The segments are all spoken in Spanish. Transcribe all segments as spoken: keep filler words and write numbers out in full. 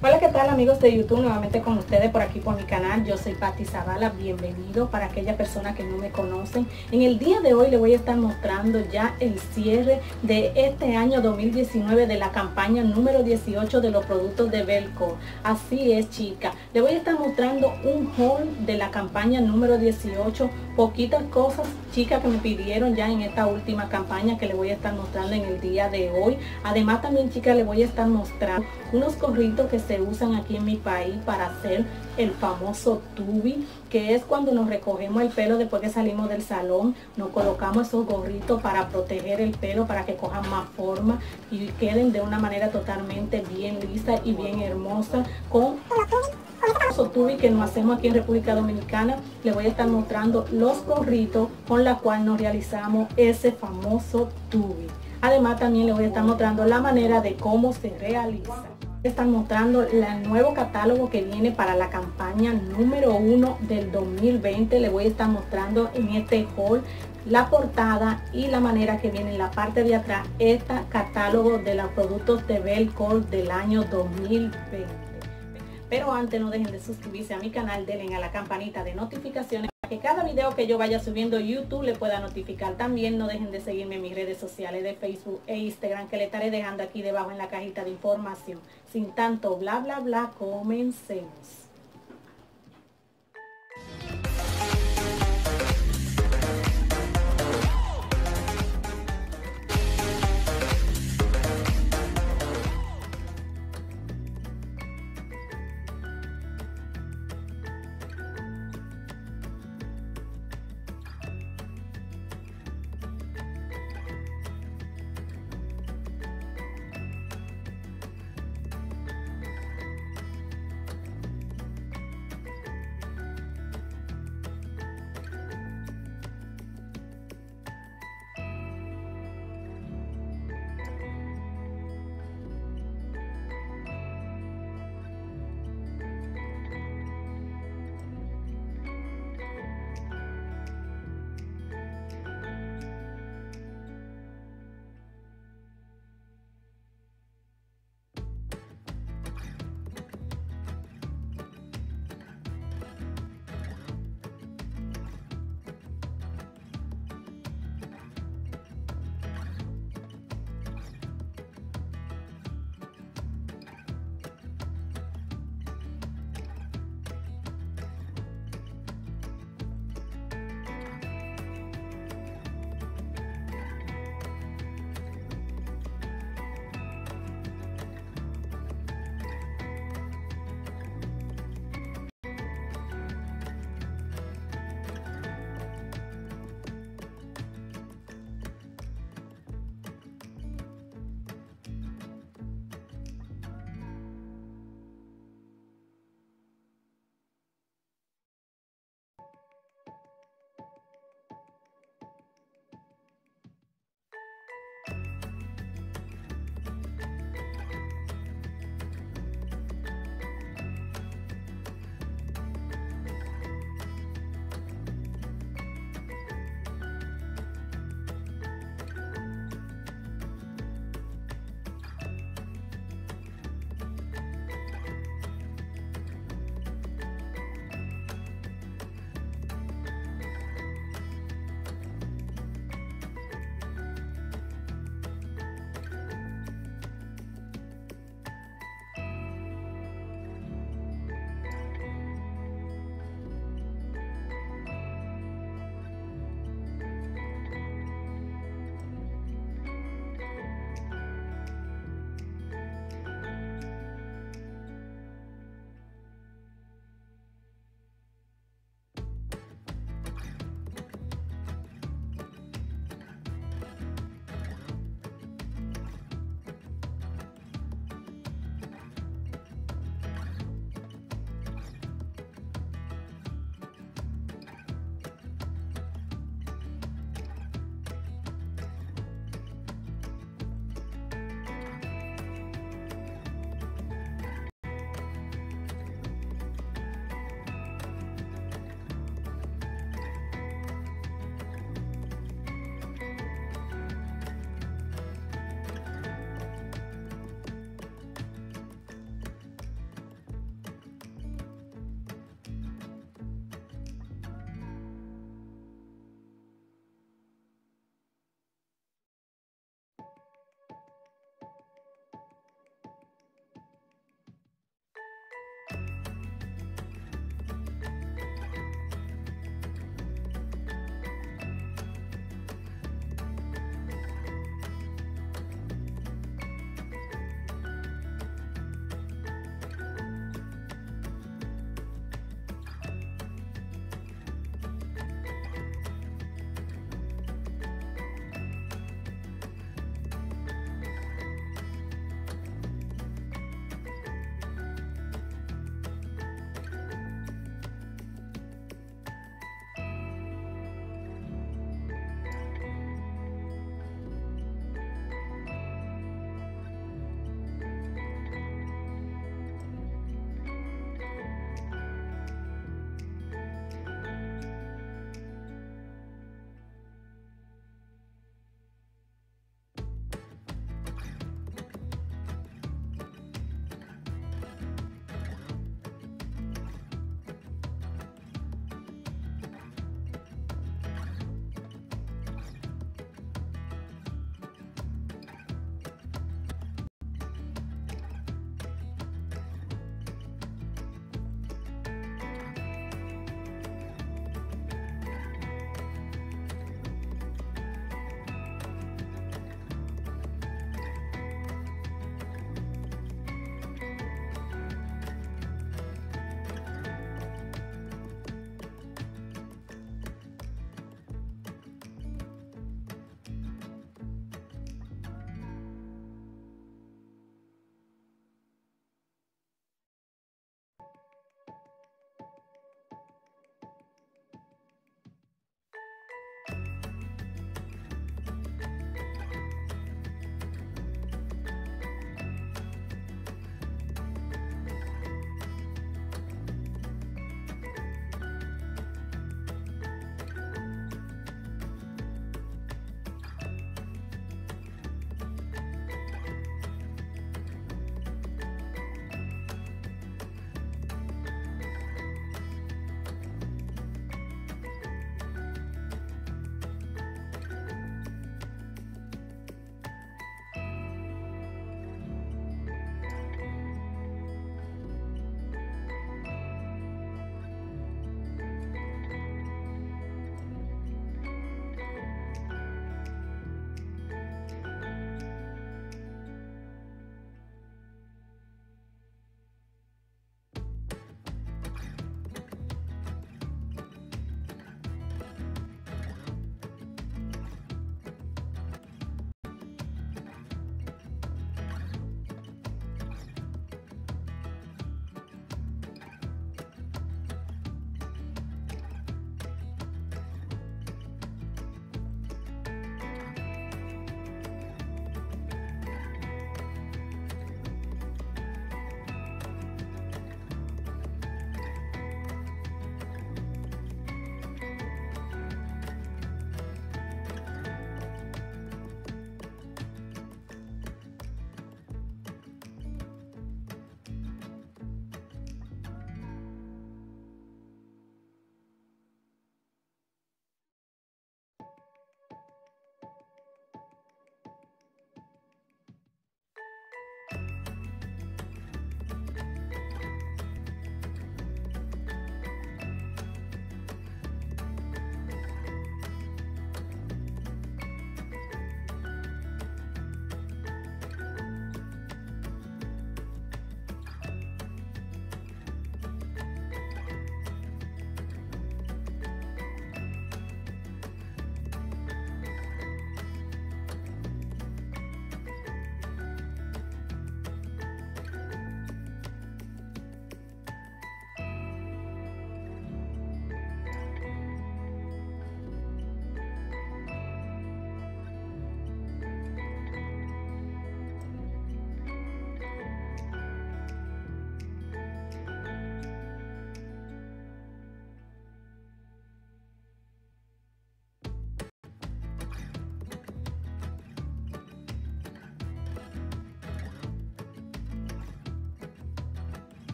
Hola, ¿qué tal amigos de YouTube? Nuevamente con ustedes por aquí por mi canal. Yo soy Patti Zavala, bienvenido para aquellas personas que no me conocen. En el día de hoy les voy a estar mostrando ya el cierre de este año dos mil diecinueve de la campaña número dieciocho de los productos de Belco. Así es, chicas, les voy a estar mostrando un haul de la campaña número dieciocho. Poquitas cosas, chicas, que me pidieron ya en esta última campaña que les voy a estar mostrando en el día de hoy. Además también, chicas, les voy a estar mostrando unos gorritos que se usan aquí en mi país para hacer el famoso tubi, que es cuando nos recogemos el pelo después que salimos del salón. Nos colocamos esos gorritos para proteger el pelo, para que cojan más forma y queden de una manera totalmente bien lisa y bien hermosa con el tubi que nos hacemos aquí en República Dominicana. Les voy a estar mostrando los gorritos con la cual nos realizamos ese famoso tubi. Además también les voy a estar mostrando la manera de cómo se realiza. Están mostrando el nuevo catálogo que viene para la campaña número uno del dos mil veinte. Les voy a estar mostrando en este haul la portada y la manera que viene en la parte de atrás este catálogo de los productos de Belco del año dos mil veinte. Pero antes, no dejen de suscribirse a mi canal, denle a la campanita de notificaciones para que cada video que yo vaya subiendo YouTube le pueda notificar. También no dejen de seguirme en mis redes sociales de Facebook e Instagram, que le estaré dejando aquí debajo en la cajita de información. Sin tanto bla bla bla, comencemos.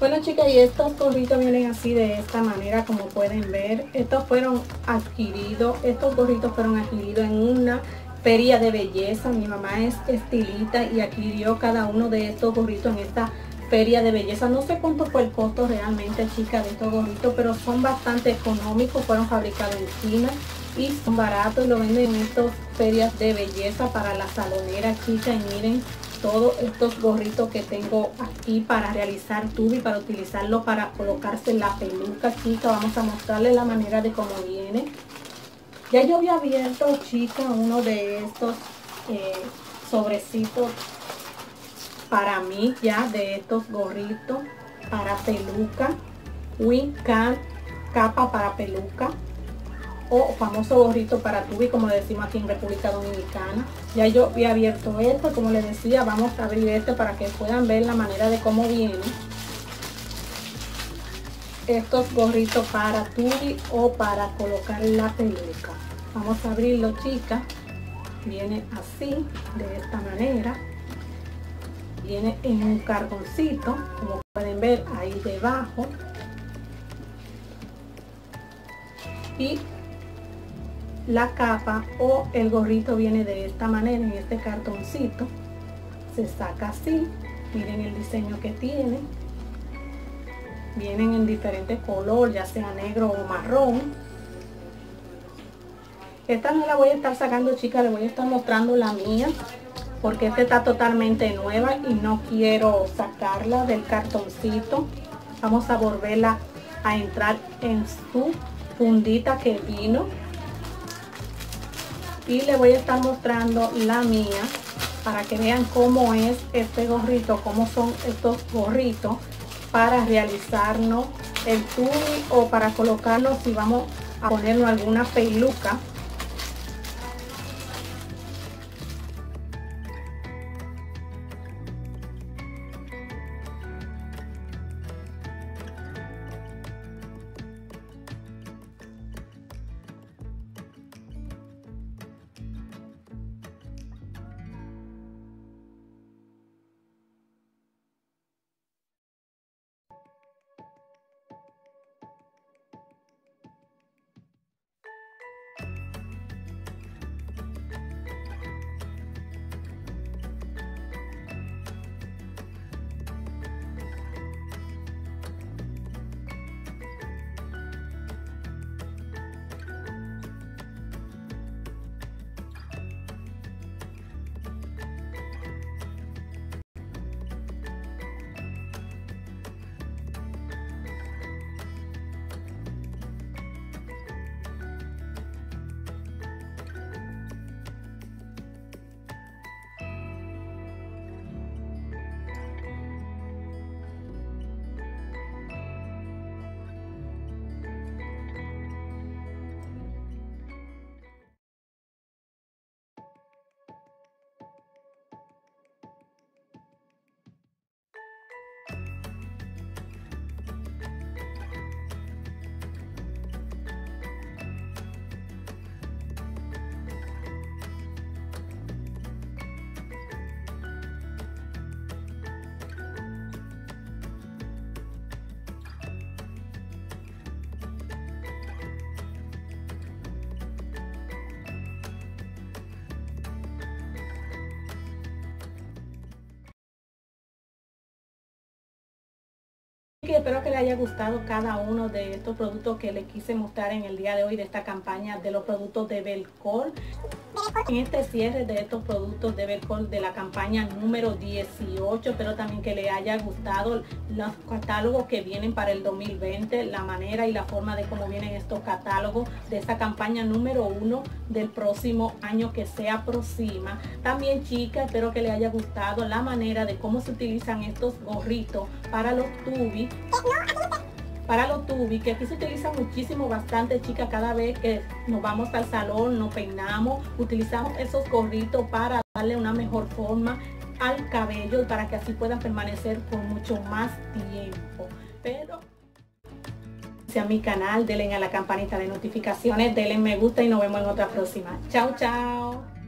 Bueno, chicas, y estos gorritos vienen así de esta manera, como pueden ver. Estos fueron adquiridos, estos gorritos fueron adquiridos en una feria de belleza. Mi mamá es estilista y adquirió cada uno de estos gorritos en esta feria de belleza. No sé cuánto fue el costo realmente, chicas, de estos gorritos, pero son bastante económicos. Fueron fabricados en China y son baratos y lo venden en estas ferias de belleza para la salonera, chicas. Y miren todos estos gorritos que tengo aquí para realizar tubi, para utilizarlo para colocarse en la peluca, chicas. Vamos a mostrarles la manera de cómo viene. Ya yo había abierto, chicas, uno de estos eh, sobrecitos para mí, ya de estos gorritos para peluca, wing can, capa para peluca, o famoso gorrito para tubi, como le decimos aquí en República Dominicana. Ya yo había abierto esto, como les decía, vamos a abrir este para que puedan ver la manera de cómo vienen estos gorritos para tubi o para colocar la peluca. Vamos a abrirlo, chicas. Viene así, de esta manera. Viene en un cartoncito, como pueden ver ahí debajo. Y la capa o el gorrito viene de esta manera, en este cartoncito. Se saca así. Miren el diseño que tiene. Vienen en diferentes colores, ya sea negro o marrón. Esta no la voy a estar sacando, chicas, les voy a estar mostrando la mía, porque esta está totalmente nueva y no quiero sacarla del cartoncito. Vamos a volverla a entrar en su fundita que vino. Y les voy a estar mostrando la mía para que vean cómo es este gorrito, cómo son estos gorritos para realizarnos el tubi o para colocarnos si vamos a ponernos alguna peluca. Espero que les haya gustado cada uno de estos productos que les quise mostrar en el día de hoy de esta campaña de los productos de Belcol. En este cierre de estos productos de Belcol de la campaña número dieciocho, espero también que les haya gustado los catálogos que vienen para el dos mil veinte, la manera y la forma de cómo vienen estos catálogos de esta campaña número uno del próximo año que se aproxima. También, chicas, espero que les haya gustado la manera de cómo se utilizan estos gorritos para los tubis. Para los tubis, que aquí se utiliza muchísimo, bastante, chicas. Cada vez que nos vamos al salón, nos peinamos, utilizamos esos gorritos para darle una mejor forma al cabello y para que así puedan permanecer por mucho más tiempo. Pero a mi canal, denle a la campanita de notificaciones, denle me gusta y nos vemos en otra próxima. Chao, chao.